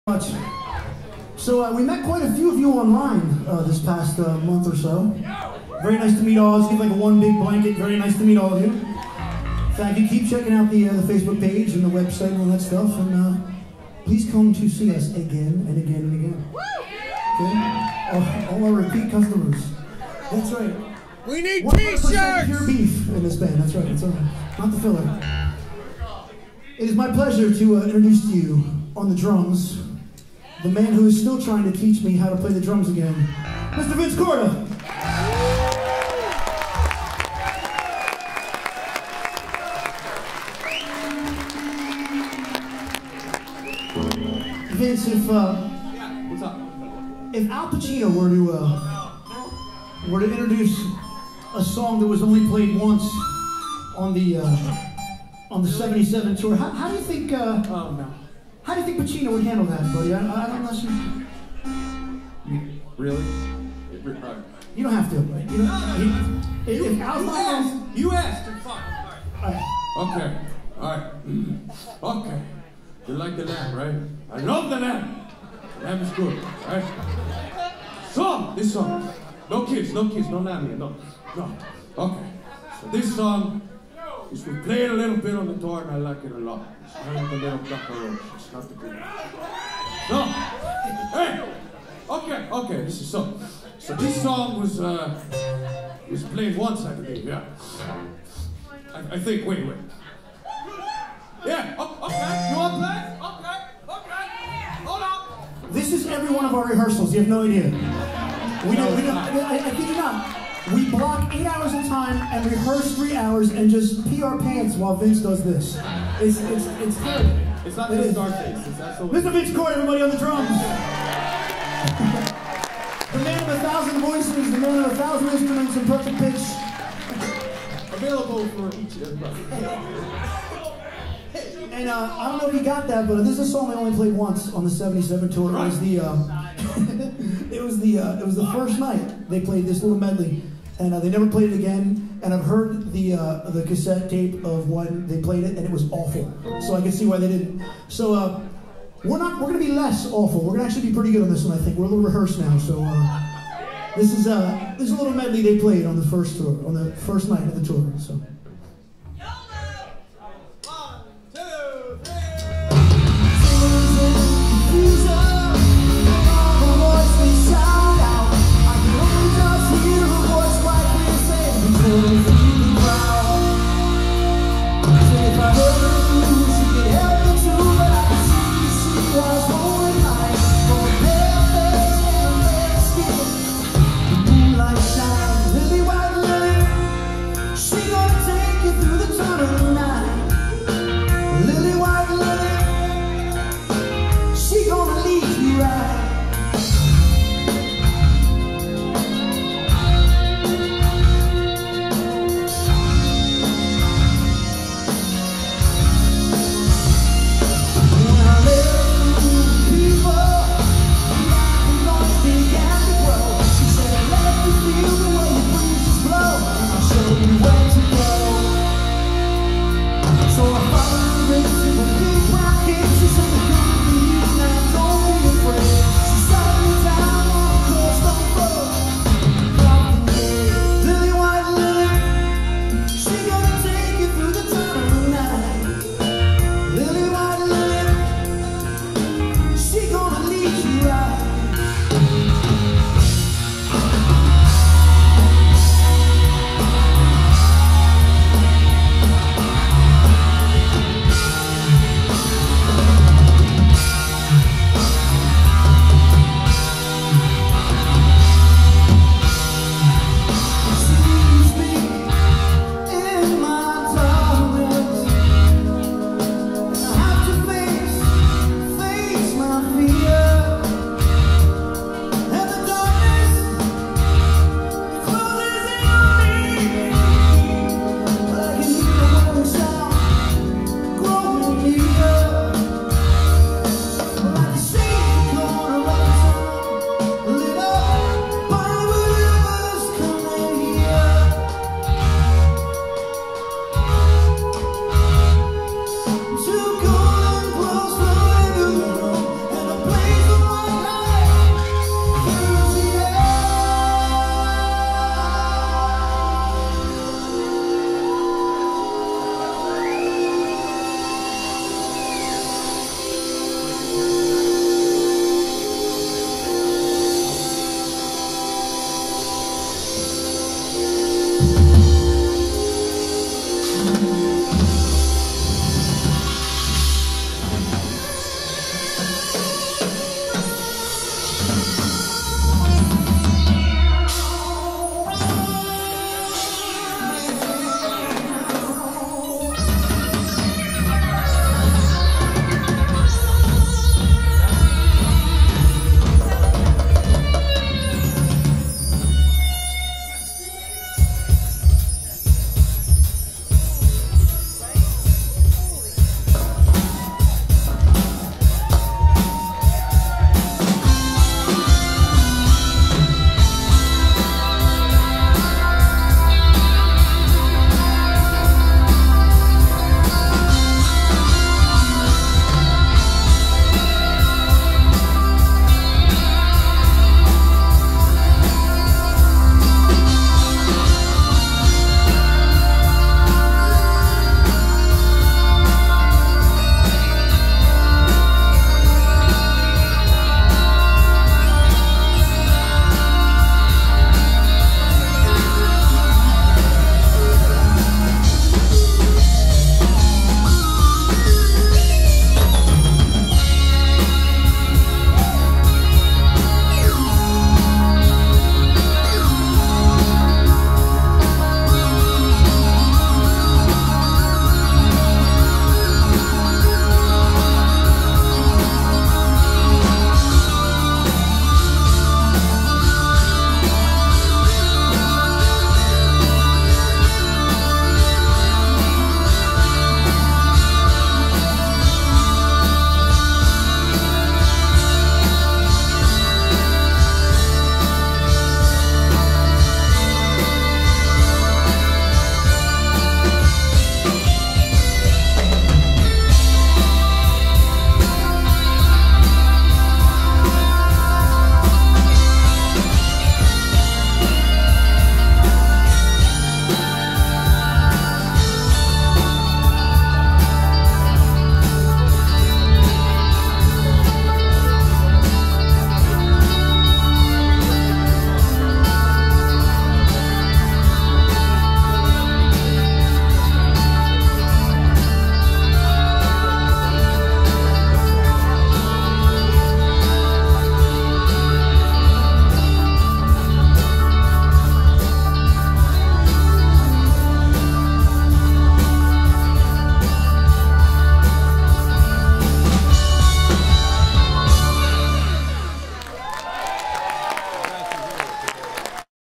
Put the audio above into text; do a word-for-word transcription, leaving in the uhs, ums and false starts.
much. So uh, we met quite a few of you online uh, this past uh, month or so. Very nice to meet all. Let's give like a one big blanket. Very nice to meet all of you. Thank you. Keep checking out the, uh, the Facebook page and the website and all that stuff. And uh, please come to see us again and again and again. Okay? All, all our repeat customers. That's right. We need t-shirts! Pure beef in this band. That's right. That's all right. Not the filler. It is my pleasure to uh, introduce to you on the drums the man who is still trying to teach me how to play the drums again, Mister Vince Corda. Vince, if uh, yeah, what's up? If Al Pacino were to uh, were to introduce a song that was only played once on the uh, on the seventy-seven tour, how, how do you think? Uh, oh no. How do you think Pacino would handle that, buddy? I, I don't know. You, really? You don't have to. You don't, he, you, if you Al's asked. not You asked. It's fine. All right. All right. Okay. All right. Okay. You like the lamb, right? I love the lamb. The lamb is good, right? Song. This song. No kids. No kids. No lamb here. No. No. Okay. So this song is we play it a little bit on the tour, and I like it a lot. It's kind of the little buckaroo. It's not the good. No. Hey. Okay. Okay. This is so. So this song was uh was played once, I believe. Yeah. I, I think. Wait. Wait. Yeah. Oh, okay. You want to play? Okay. Okay. Hold on. This is every one of our rehearsals. You have no idea. We don't. We don't. I, I kid you not. We block eight hours of time and rehearse three hours and just pee our pants while Vince does this. It's it's it's terrible. It's not it just Scarface. It's absolutely. Mister Vince Corda, everybody on the drums. The man of a thousand voices, the man of a thousand instruments in perfect pitch. Available for each everybody. And uh, I don't know if you got that, but this is a song they only played once on the seventy-seven tour. It was the uh, it was the uh, it was the first night they played this little medley, and uh, they never played it again. And I've heard the uh, the cassette tape of when they played it, and it was awful. So I can see why they didn't. So uh, we're not we're gonna be less awful. We're gonna actually be pretty good on this one, I think. We're a little rehearsed now, so uh, this is uh, this is a little medley they played on the first tour, on the first night of the tour. So.